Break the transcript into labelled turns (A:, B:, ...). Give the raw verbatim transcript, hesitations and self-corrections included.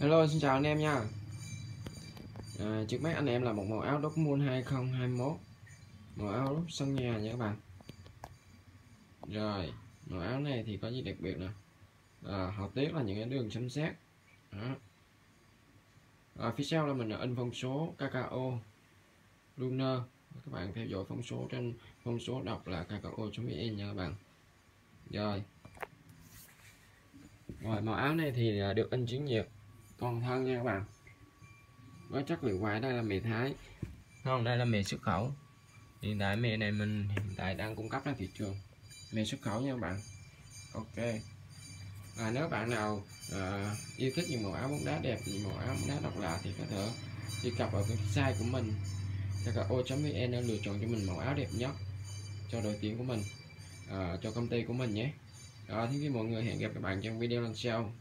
A: Hello, xin chào anh em nha. À, trước mắt anh em là một màu áo Dortmund hai không hai mốt, màu áo lúc sân nhà nha các bạn. Rồi, màu áo này thì có gì đặc biệt nè. À, họa tiết là những cái đường chấm sét. Đó. À, phía sau là mình in phong số ca ca o Lunar. Các bạn theo dõi phong số trên phong số đọc là kakao chấm vn nha các bạn. Rồi. Rồi màu áo này thì được in chữ nhiệt toàn thân nha các bạn. Với chất liệu vải đây là mì Thái. Không, đây là mì xuất khẩu. Hiện tại mì này mình hiện tại đang cung cấp ra thị trường mì xuất khẩu nha các bạn. Ok. À, nếu bạn nào à, yêu thích những màu áo bóng đá đẹp, những màu áo bóng đá độc lạ thì có thể truy cập vào website của mình kakao chấm vn để lựa chọn cho mình màu áo đẹp nhất cho đội tuyển của mình, à, cho công ty của mình nhé. Rồi, thế mọi người, hẹn gặp các bạn trong video lần sau.